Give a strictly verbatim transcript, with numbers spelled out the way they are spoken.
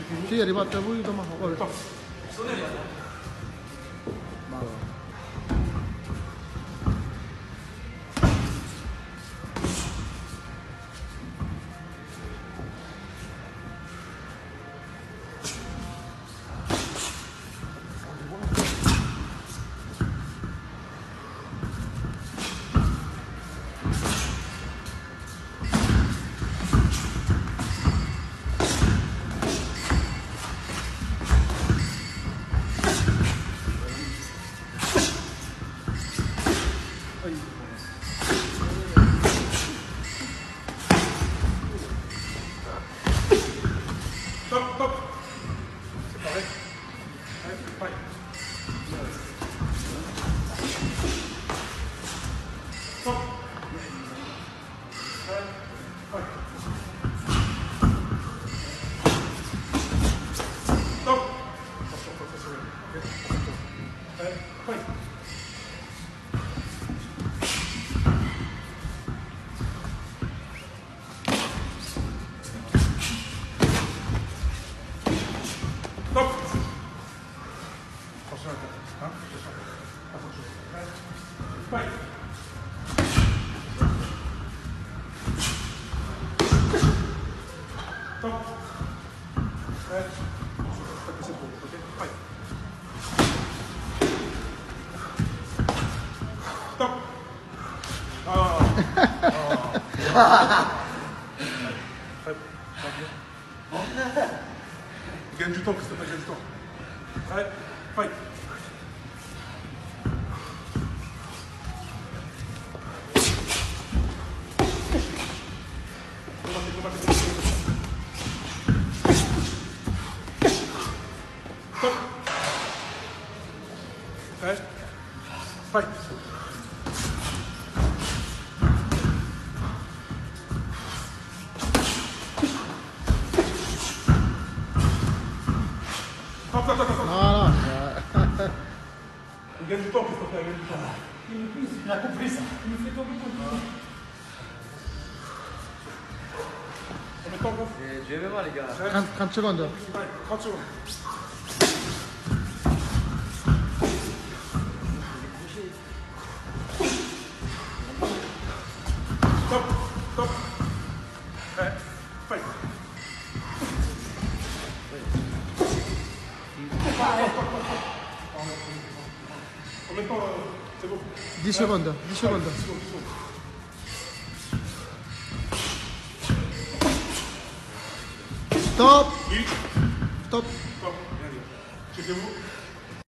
Sì, è arrivato lui domani. Vabbè. Stop, stop. C'est pareil. Allez, pareil. Stop. Allez, pareil. Stop. Attention, attention, ok. Allez, pareil. Stop. Attention à la tête. Hein? Attention. Attention. Allez. Pareil. Stop. Allez. Pas que c'est bon, ok? Pareil. Stop. Ah. Ah. Gagne du temps, Christophe, gagne du temps. Allez, fight. Combattez, combattez, combattez. Stop. Allez, fight. Stop, stop, stop, stop. No, no. Il gagne du temps, Christophe, il gagne du temps. Il a compris ça. Il me fait tomber tout. Combien de temps, gros? Je vais voir les gars. trente, trente secondes. Allez, trente secondes. Stop, stop. Allez, fight. Combien de temps? C'est bon. dix secondes, dix secondes. dix secondes, dix secondes. Stop. Oui. Stop. Stop. Regardez. Checkez-vous.